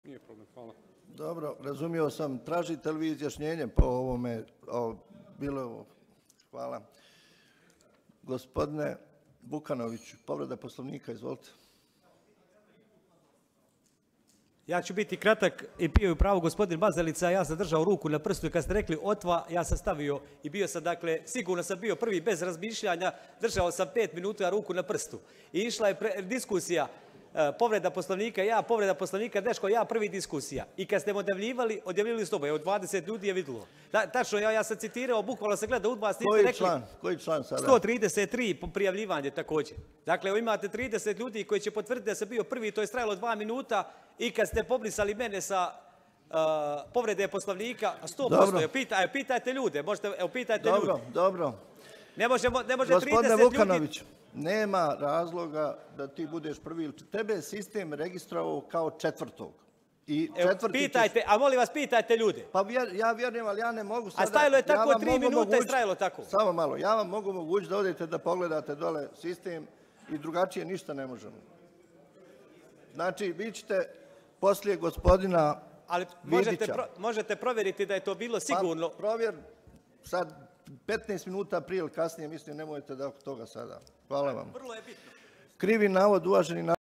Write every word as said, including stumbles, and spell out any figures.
Nije problem, hvala. Dobro, razumio sam. Tražite li vi izjašnjenje po ovome? O, bilo je ovo. Hvala. Gospodine Vukanović, povreda Poslovnika, izvolite. Ja ću biti kratak i bio u pravu gospodin Bazalica, ja sam držao ruku na prstu i kad ste rekli otva, ja sam stavio i bio sam, dakle, sigurno sam bio prvi bez razmišljanja, držao sam pet minuta ruku na prstu. I išla je pre, diskusija, e, povreda Poslovnika, ja, povreda Poslovnika, Deško, ja, prvi diskusija. I kad ste odjavljivali, odjavljivali s tobom, evo dvadeset ljudi je vidjelo. Da, tačno, ja, ja sam citirao, bukvalno sam gledao udba, ste Koji rekli... član? Koji član sada? sto trideset tri prijavljivanje također. Dakle, evo imate trideset ljudi koji će potvrditi da sam bio prvi, to je trajalo dva minuta i kad ste pobrisali mene sa uh, povrede Poslovnika, sto posto, evo, pita, evo, pitajte ljude, možete, evo, pitajte dobro, ljude. Dobro, dobro. Ne može, ne može Gospodine trideset Vukanović, ljudi... nema razloga da ti budeš prvi. Tebe je sistem registrovao kao četvrtog. I Evo, četvrti pitajte, a molim vas, pitajte ljude. Pa vjer, ja vjerujem, ali ja ne mogu sada... A stajalo je tako ja tri minuta i stajalo tako. Samo malo, ja vam mogu mogući da odete da pogledate dole sistem i drugačije ništa ne možemo. Znači, vi ćete poslije gospodina Ali Vidića... možete, pro, možete provjeriti da je to bilo sigurno... Pa, provjer, sad petnaest minuta prije ili kasnije, mislim, nemojte da oko toga sada. Hvala vam. Vrlo je bitno. Krivi navod, uvaženi navod.